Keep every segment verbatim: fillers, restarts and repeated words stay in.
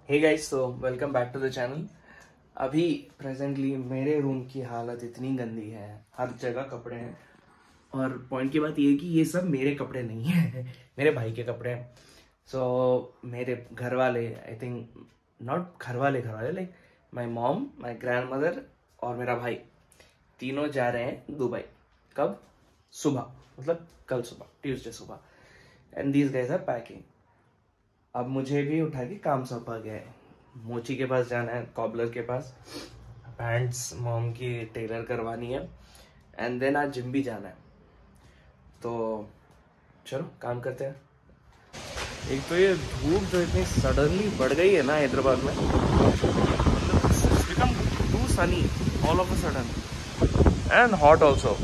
हे guys, तो welcome back to the channel. अभी presently मेरे रूम की हालत इतनी गंदी है, हर जगह कपड़े हैं। और पॉइंट की बात ये है कि ये सब मेरे कपड़े नहीं है, मेरे भाई के कपड़े हैं। सो so, मेरे घर वाले, आई थिंक नॉट घर वाले घर वाले like my mom, my grandmother और मेरा भाई, तीनों जा रहे हैं दुबई। कब? सुबह, मतलब कल सुबह, ट्यूसडे सुबह। And these guys are packing. अब मुझे भी उठा के काम सौंपा गया है। मोची के पास जाना है, कॉबलर के पास, पैंट्स मॉम की टेलर करवानी है, एंड देन आज जिम भी जाना है। तो चलो काम करते हैं। एक तो ये धूप जो इतनी सडनली बढ़ गई है ना हैदराबाद में, become too sunny all of a sudden and hot also.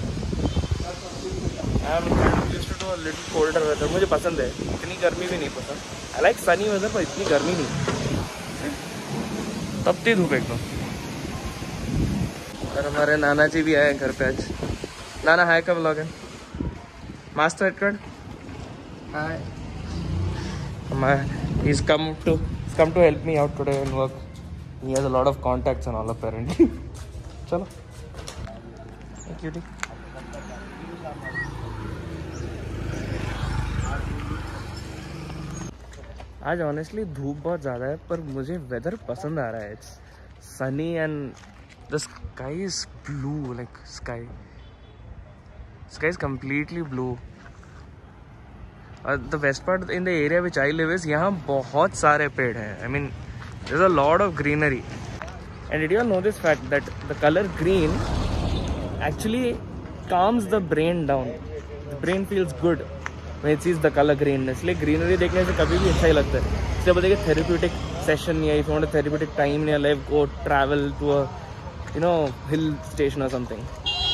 I am used to a little colder weather. मुझे पसंद है, इतनी गर्मी भी नहीं पसंद। आई लाइक सनी वेदर, पर इतनी गर्मी नहीं, तपती धूप एकदम। और हमारे नाना जी भी आए घर पे आज। नाना हाय का व्लॉग है। Master head cut hi. He's come to he's come to help me out today in work. He has a lot of contacts and all apparently. चलो, thank you. आज ऑनेस्टली धूप बहुत ज़्यादा है, पर मुझे वेदर पसंद आ रहा है। It's sunny and the sky is blue, like sky sky is completely blue. The west part in the area which I live is, यहाँ बहुत सारे पेड़ हैं। I mean there is a lot of greenery. And did you know this fact that the colour green actually calms the brain down. The brain feels good when it sees the color green. इसलिए greenery देखने से कभी भी अच्छा ही लगता है। इसलिए बोलते हैं कि थेरेप्यूटिक सेशन या if you want a therapeutic time in your life, go travel to a you know hill station और something.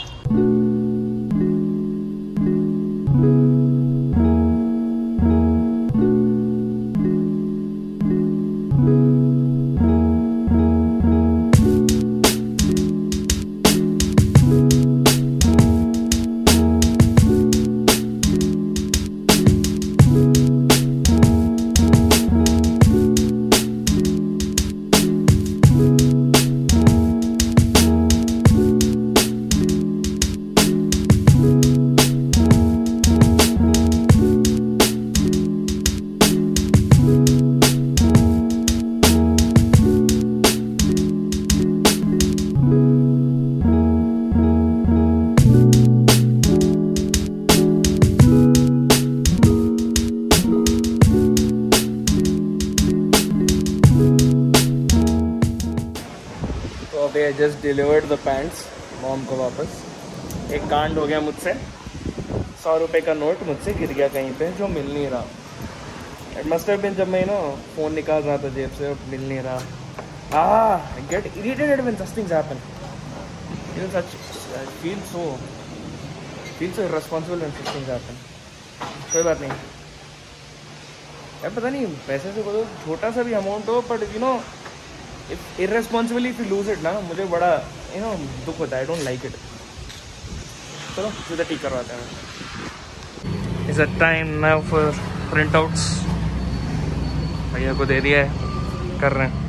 I just delivered the pants mom को वापस। एक कांड हो गया मुझसे, सौ रुपये का नोट मुझसे गिर गया कहीं पे, जो मिल नहीं रहा। इट मस्ट हैव बीन जब मैं नो फ़ोन निकाल रहा था जेब से, मिल नहीं रहा। ah get irritated when such things happen, you know, such I feel so feel so irresponsible when such things happen. कोई बात नहीं यार, पता नहीं पैसे से कोई छोटा सा भी अमाउंट हो, but you know if irresponsibly if you lose it ना, मुझे बड़ा यू नो दुख होता है। I don't like it. चलो सीधा ठीक करवाते हैं। It's a time now for printouts. भैया को दे दिया है, कर रहे हैं।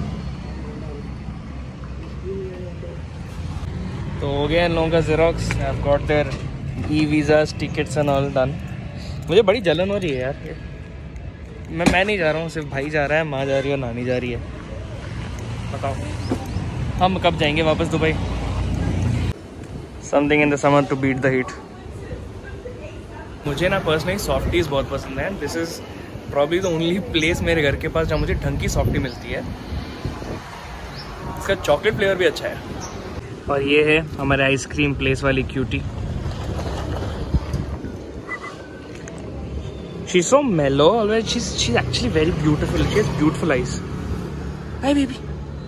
तो हो गया इन लोगों का xerox. I have got their e visas, tickets and all done. मुझे बड़ी जलन हो रही है यार। मैं मैं नहीं जा रहा हूँ, सिर्फ भाई जा रहा है, माँ जा रही है, नानी जा रही है। बताओ हम कब जाएंगे वापस Dubai? Something in the summer to beat the heat. मुझे ना पर्सनली सॉफ्टीज बहुत पसंद है। This is probably the only place मेरे घर के पास जहाँ मुझे ढंग की सॉफ्टी मिलती है। इसका चॉकलेट फ्लेवर भी अच्छा है। और ये है हमारे आइसक्रीम प्लेस वाली cutie. She is so mellow always. She she is actually very beautiful. She has beautiful eyes. Hi baby.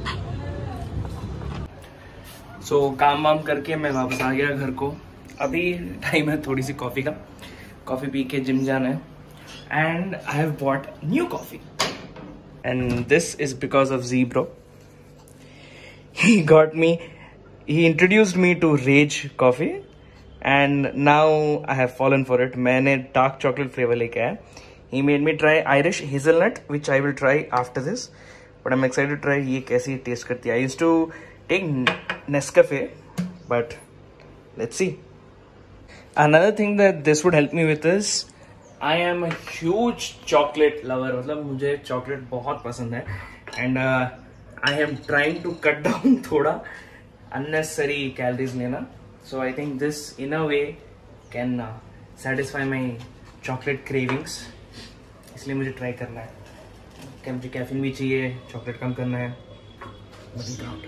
So so, काम वाम करके मैं वापस आ गया घर को। अभी टाइम है थोड़ी सी कॉफ़ी का। कॉफ़ी पी के जिम जाना है। And I have bought new coffee, and this is because of G bro. He got me, he introduced me to Rage coffee, and now I have fallen for it. मैंने dark chocolate flavour लेके आया। He made me try Irish hazelnut, which I will try after this. But I am excited to try ये कैसी taste करती है. I used to take Nescafe but let's see. Another thing that this would help me with is I am a huge chocolate lover. मतलब मुझे chocolate बहुत पसंद है and uh, I am trying to cut down थोड़ा unnecessary calories लेना. So I think this in a way can uh, satisfy my chocolate cravings. इसलिए मुझे try करना है. क्या मुझे caffeine भी चाहिए, chocolate कम करना है. Looking out.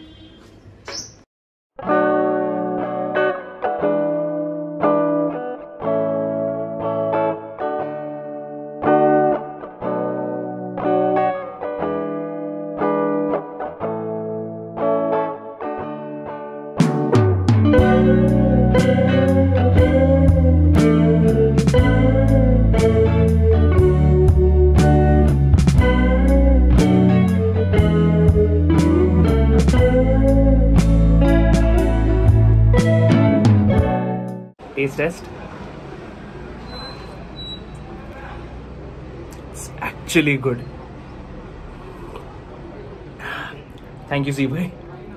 Taste test. It's actually good. Thank you सी भाई.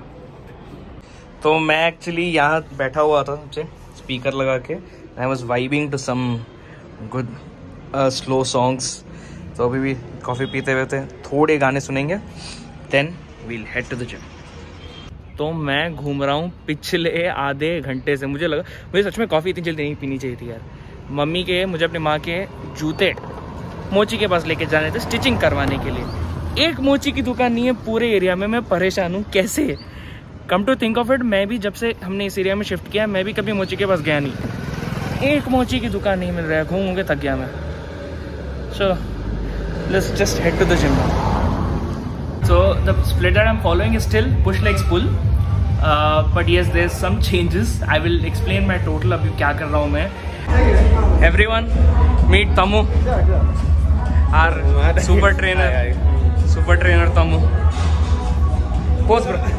तो मैं एक्चुअली यहाँ बैठा हुआ था सबसे स्पीकर लगा के. I was vibing to some good slow songs. तो अभी भी कॉफ़ी पीते हुए थे, थोड़े गाने सुनेंगे, then we'll head to the gym. तो मैं घूम रहा हूँ पिछले आधे घंटे से. मुझे लगा मुझे सच में कॉफ़ी इतनी जल्दी नहीं पीनी चाहिए थी यार. मम्मी के मुझे अपनी माँ के जूते मोची के पास लेके जाने थे स्टिचिंग करवाने के लिए. एक मोची की दुकान नहीं है पूरे एरिया में. मैं परेशान हूँ कैसे. Come to think of it, मैं भी जब से हमने इस एरिया में शिफ्ट किया मैं भी कभी मोची के पास गया नहीं. एक मोची की दुकान नहीं मिल रहा है. घूम के थक गया मैं. So let's just head to the gym. So the split that I'm following is still push legs pull, uh, but yes, there's some changes. I will explain my total. अभी क्या कर रहा हूँ मैं. Everyone, meet Tamu, our super trainer, super trainer Tamu. Pose bro.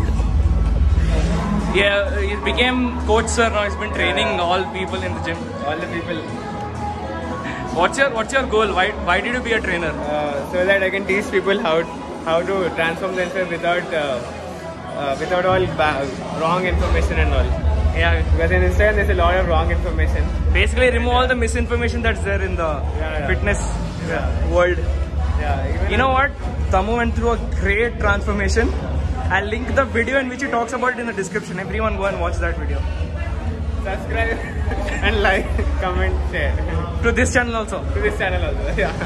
Yeah, he became coach sir now. He's been training all people in the gym. All the people. What's your What's your goal? Why Why did you be a trainer? Uh, so that I can teach people how. how to transform themselves without uh, uh, without all wrong information and all. Yeah, because in Instagram there's a lot of wrong information. Basically remove all the misinformation that's there in the yeah, yeah. fitness yeah. world. Yeah, even you know what, Tamu went through a great transformation. I'll link the video in which he talks about it in the description. Everyone go and watch that video. Subscribe and like, comment, share to this channel also. To this channel also. Yeah.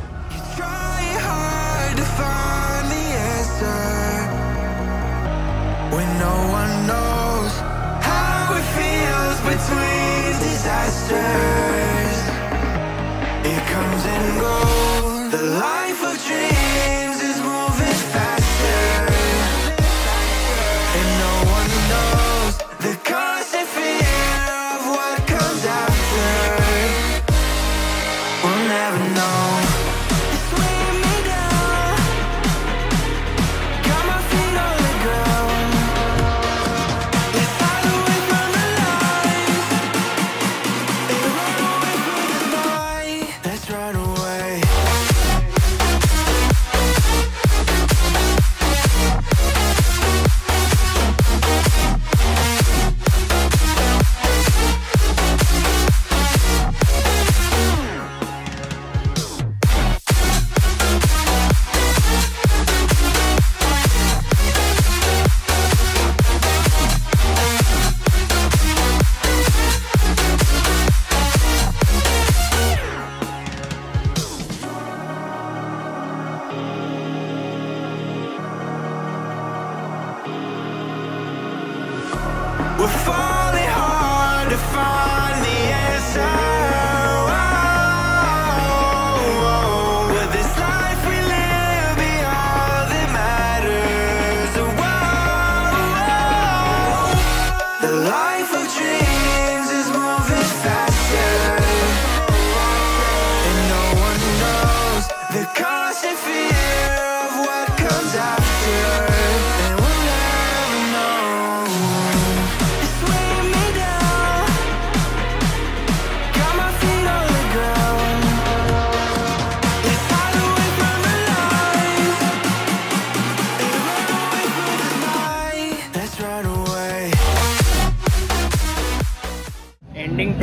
When no one knows how it feels between disasters, it comes and goes. The life of dreams is moving faster, and no one knows the constant fear of what comes after. We'll never know.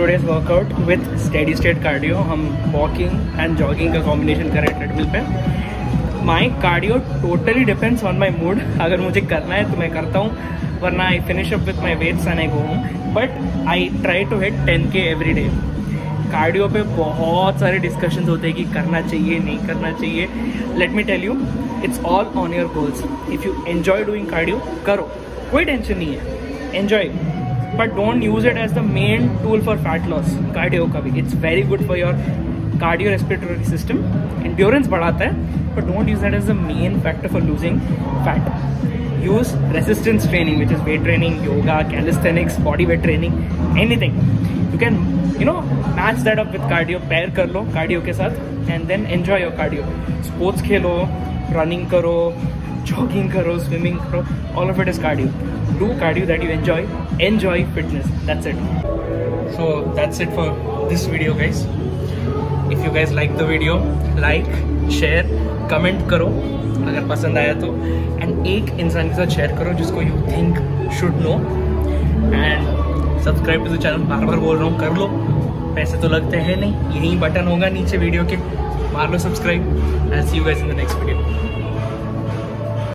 Today's workout with steady state cardio. हम walking and jogging का combination करें treadmill पे. My cardio totally depends on my mood. अगर मुझे करना है तो मैं करता हूँ, वरना I finish up with my weights and I go home. But I try to hit ten K every day. Cardio पे बहुत सारे डिस्कशंस होते हैं कि करना चाहिए नहीं करना चाहिए. Let me tell you, it's all on your goals. If you enjoy doing cardio करो, कोई टेंशन नहीं है, enjoy. But don't use it as the main tool for fat loss. Cardio का भी it's very good for your cardio respiratory system, endurance बढ़ाता है, but don't use that as the main factor for losing fat. Use resistance training, which is weight training, yoga, calisthenics, body weight training, anything. You can you know match that up with cardio. पैर कर लो cardio के साथ and then enjoy your cardio. Sports खेलो, running करो, jogging करो, swimming करो, all of it is cardio. Do cardio that you enjoy. Enjoy fitness. That's it. So that's it for this video, guys. If you guys like the video, like, share, comment करो अगर पसंद आया तो, and एक इंसान के साथ share करो जिसको you think should know, and subscribe to the channel. बार बार बोल रहा हूँ, कर लो, पैसे तो लगते हैं नहीं. यही बटन होगा नीचे वीडियो के, मार लो subscribe. I'll see you guys in the next video.